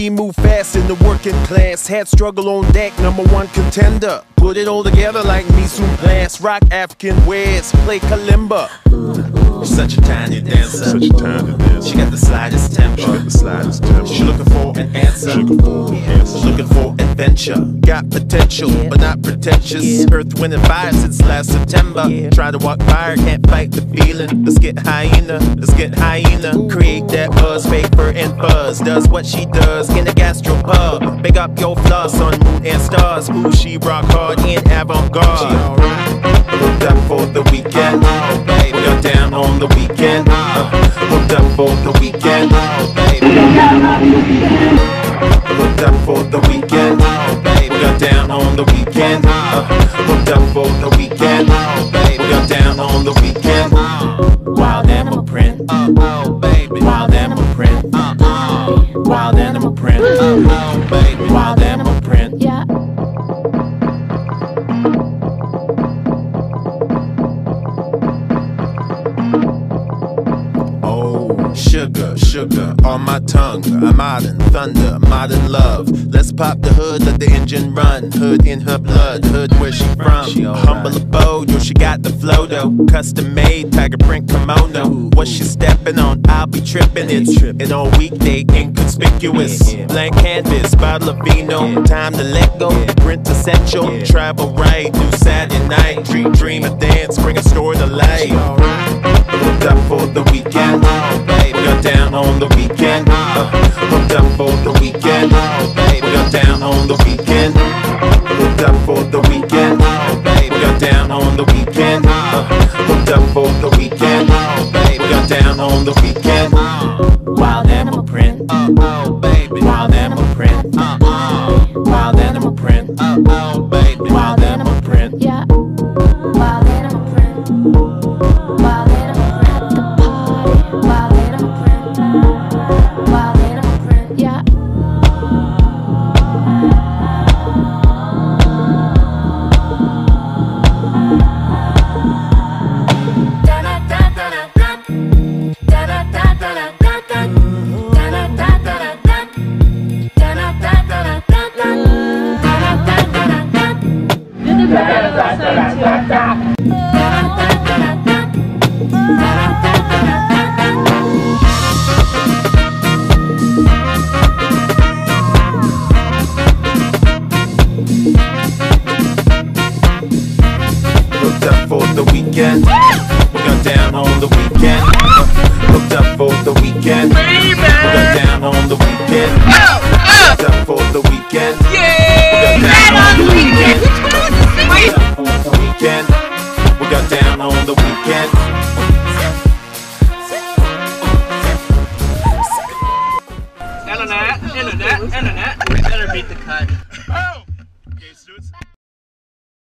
she moved fast in the working class. Had struggle on deck, #1 contender. Put it all together like me soon blast. Rock African wares, play kalimba. Such a tiny dancer. Such a tiny dancer. She got the slightest temper. She got the slightest temper. She looking for an answer. Looking for adventure. Got potential, but not pretentious. Earth, wind, and fire since last September. Try to walk fire, can't fight the feeling. Let's get hyena, let's get hyena. Create that buzz, vapor and buzz. Does what she does in the gastropub. Big up your floss on moon and stars. Ooh, she rock hard in avant-garde. Hooked up for the weekend. We got down on the weekend. Hooked up for the weekend. Hooked up for the weekend. We got down on the weekend. Hooked up for the weekend. We got down on the weekend. Wild animal print. Wild animal print. Wild animal print. Wild animal print. Yeah. Sugar, sugar on my tongue. I'm modern thunder, modern love. Let's pop the hood, let the engine run. Hood in her blood, hood where she from. Humble abode, yo, she got the flow though. Custom made, tiger print kimono. What she stepping on, I'll be tripping. It's an all weekday, inconspicuous. Blank canvas, bottle of vino. Time to let go, print essential. Travel right, new Saturday night. Dream a dance, bring a story to life. Hooked up for the weekend. We got down on the weekend. Hooked up for the weekend. We got down on the weekend. Hooked up for the weekend. We got down on the weekend. Hooked up for the weekend. We got down on the weekend. Wild animal print. Wild animal print. Wild animal print. Wild animal print. Yeah. Wild animal print. Wild animal print. Wild animal print. Wild animal print. Yeah. Hooked up for the weekend. We got down on the weekend. Hooked up for the weekend. We got down on the weekend. Hooked up for the weekend. We got down on the weekend. Hooked up for the weekend. We got down on the weekend.